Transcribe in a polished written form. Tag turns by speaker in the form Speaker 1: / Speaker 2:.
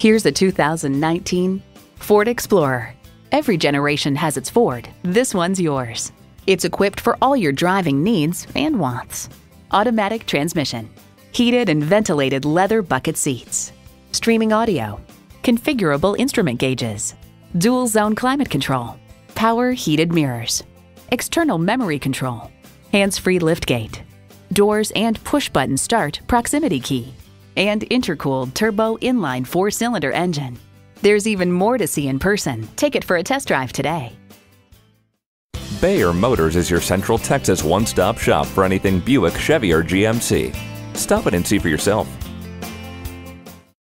Speaker 1: Here's a 2019 Ford Explorer. Every generation has its Ford. This one's yours. It's equipped for all your driving needs and wants. Automatic transmission, heated and ventilated leather bucket seats, streaming audio, configurable instrument gauges, dual zone climate control, power heated mirrors, external memory control, hands-free liftgate, doors and push-button start proximity key, and intercooled turbo inline 4-cylinder engine. There's even more to see in person. Take it for a test drive today.
Speaker 2: Bayer Motors is your Central Texas one-stop shop for anything Buick, Chevy, or GMC. Stop it and see for yourself.